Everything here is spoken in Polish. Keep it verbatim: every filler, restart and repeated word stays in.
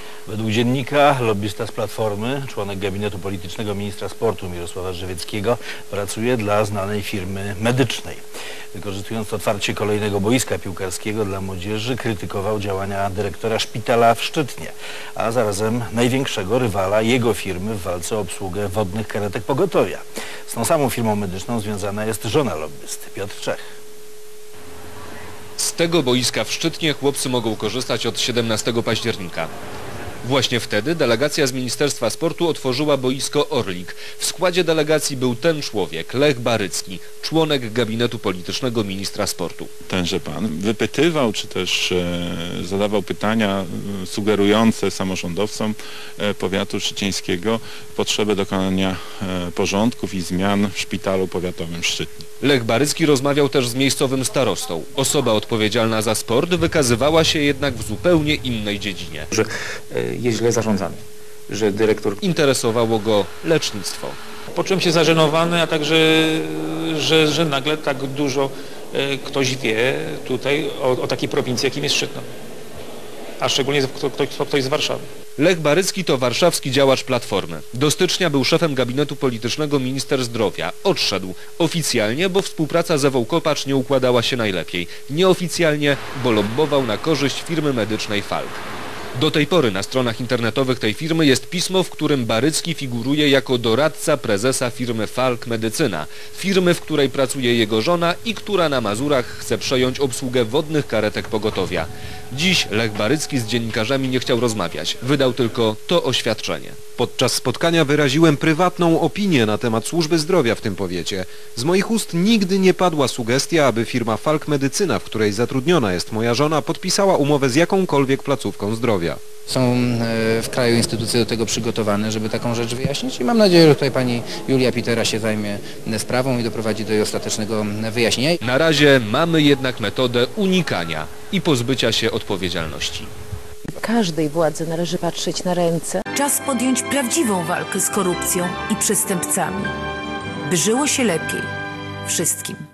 Według dziennika lobbysta z Platformy, członek gabinetu politycznego ministra sportu Mirosława Drzewieckiego, pracuje dla znanej firmy medycznej. Wykorzystując otwarcie kolejnego boiska piłkarskiego dla młodzieży, krytykował działania dyrektora szpitala w Szczytnie, a zarazem największego rywala jego firmy w walce o obsługę wodnych karetek pogotowia. Z tą samą firmą medyczną związana jest żona lobbysty, Piotr Czech. Z tego boiska w Szczytnie chłopcy mogą korzystać od siedemnastego października. Właśnie wtedy delegacja z Ministerstwa Sportu otworzyła boisko Orlik. W składzie delegacji był ten człowiek, Lech Barycki, członek gabinetu politycznego ministra sportu. Tenże pan wypytywał, czy też e, zadawał pytania e, sugerujące samorządowcom e, powiatu szczycieńskiego potrzebę dokonania e, porządków i zmian w szpitalu powiatowym w Szczytnie. Lech Barycki rozmawiał też z miejscowym starostą. Osoba odpowiedzialna za sport wykazywała się jednak w zupełnie innej dziedzinie. Że jest źle zarządzany, że dyrektor... Interesowało go lecznictwo. Poczułem się zażenowany, a także, że, że nagle tak dużo ktoś wie tutaj o, o takiej prowincji, jakim jest Szczytno. A szczególnie ktoś, ktoś z Warszawy. Lech Barycki to warszawski działacz Platformy. Do stycznia był szefem gabinetu politycznego minister zdrowia. Odszedł. Oficjalnie, bo współpraca z Ewą Kopacz nie układała się najlepiej. Nieoficjalnie, bo lobbował na korzyść firmy medycznej Falk. Do tej pory na stronach internetowych tej firmy jest pismo, w którym Barycki figuruje jako doradca prezesa firmy Falk Medycyna, firmy, w której pracuje jego żona i która na Mazurach chce przejąć obsługę wodnych karetek pogotowia. Dziś Lech Barycki z dziennikarzami nie chciał rozmawiać, wydał tylko to oświadczenie. Podczas spotkania wyraziłem prywatną opinię na temat służby zdrowia w tym powiecie. Z moich ust nigdy nie padła sugestia, aby firma Falk Medycyna, w której zatrudniona jest moja żona, podpisała umowę z jakąkolwiek placówką zdrowia. Są w kraju instytucje do tego przygotowane, żeby taką rzecz wyjaśnić i mam nadzieję, że tutaj pani Julia Pitera się zajmie sprawą i doprowadzi do jej ostatecznego wyjaśnienia. Na razie mamy jednak metodę unikania i pozbycia się odpowiedzialności. Każdej władzy należy patrzeć na ręce. Czas podjąć prawdziwą walkę z korupcją i przestępcami, by żyło się lepiej wszystkim.